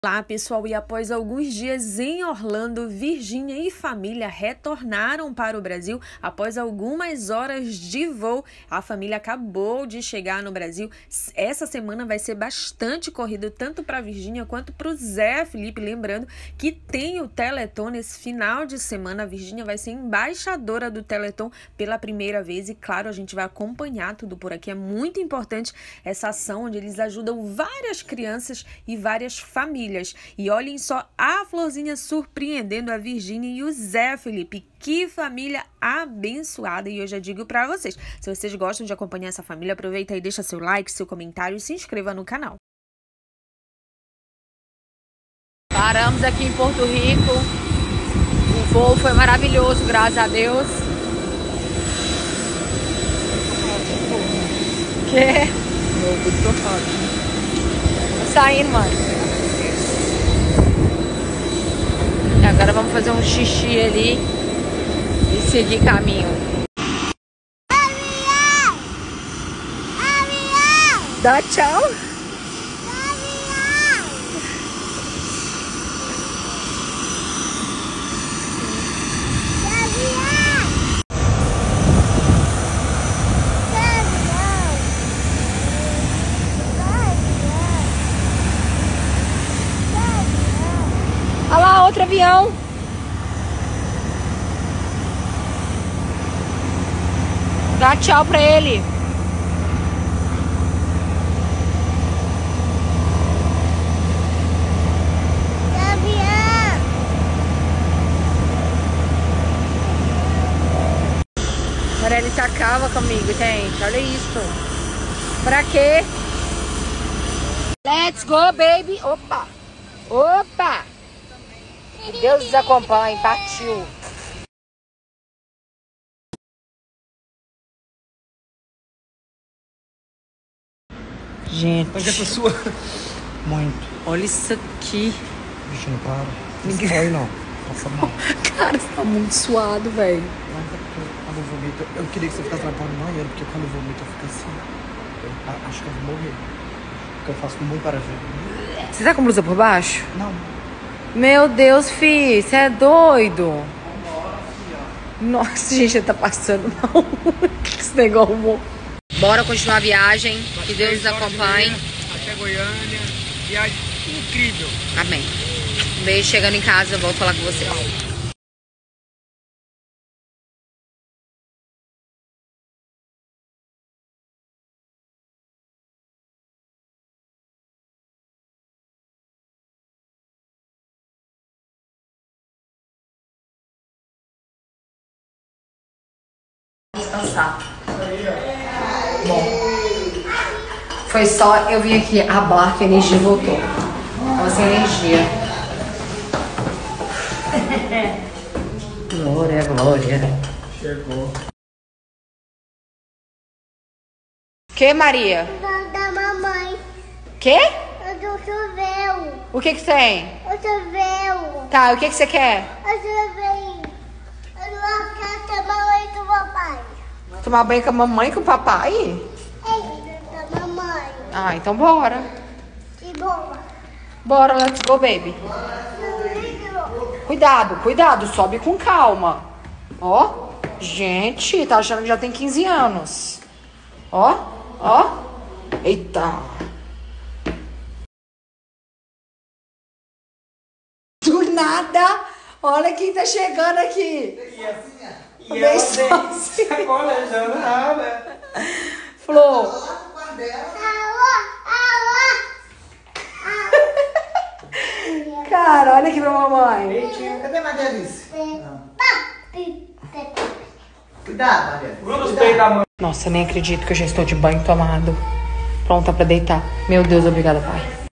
Olá pessoal, e após alguns dias em Orlando, Virgínia e família retornaram para o Brasil. Após algumas horas de voo, a família acabou de chegar no Brasil. Essa semana vai ser bastante corrido, tanto para a Virgínia quanto para o Zé Felipe. Lembrando que tem o Teleton nesse final de semana. A Virgínia vai ser embaixadora do Teleton pela primeira vez e, claro, a gente vai acompanhar tudo por aqui. É muito importante essa ação onde eles ajudam várias crianças e várias famílias. E olhem só a Florzinha surpreendendo a Virgínia e o Zé Felipe. Que família abençoada! E eu já digo pra vocês, se vocês gostam de acompanhar essa família, aproveita e deixa seu like, seu comentário e se inscreva no canal. Paramos aqui em Porto Rico. O voo foi maravilhoso, graças a Deus. Que? Tô saindo, mano. Agora vamos fazer um xixi ali e seguir caminho. Avião! Avião! Dá tchau. Avião! Avião! Olha lá, outro avião. Dá tchau pra ele. Avião! Mareli tá calma comigo, gente. Olha isso. Pra quê? Let's go, baby. Opa. Opa. Que Deus nos acompanhe. Partiu. Gente, Mas é pra sua. Muito. olha isso aqui. Vixe, não para. Não sai não. Passa mal. Cara, você tá muito suado, velho. Mas é porque quando eu vomito, eu queria que você ficasse trabalhando no banheiro, porque quando eu vomito eu fico assim. Eu acho que eu vou morrer. Porque eu faço muito para ver. Você tá com blusa por baixo? Não. Meu Deus, fi, você é doido. Nossa, gente, ele tá passando mal. Esse negócio arrumou. Bora continuar a viagem. Que Deus nos acompanhe. Até Goiânia. Viagem incrível. Amém. Um beijo, chegando em casa, eu volto falar com vocês. Descansar. Bom, foi só eu vim aqui abalar que a energia voltou. Tava sem energia. Glória, glória. Chegou. Que, Maria? Da mamãe. Que? Eu choveu. O que que tem? Eu choveu. Tá, o que que você quer? Eu chovei. Eu não quero ter mamãe com o papai. Tomar banho com a mamãe e com o papai? Ei, da mamãe. Ah, então bora. Que boa. Bora, let's go, baby. Cuidado, cuidado, sobe com calma. Ó, gente, tá achando que já tem 15 anos. Ó, ó. Eita. Do nada, olha quem tá chegando aqui. E ela colejando nada. Flor. Alô, alô. Cara, olha aqui pra mamãe. Cadê a Madelice? Papi. Cuidado, Maria. Gostei da mãe. Nossa, nem acredito que eu já estou de banho tomado. Pronta pra deitar. Meu Deus, obrigada, pai.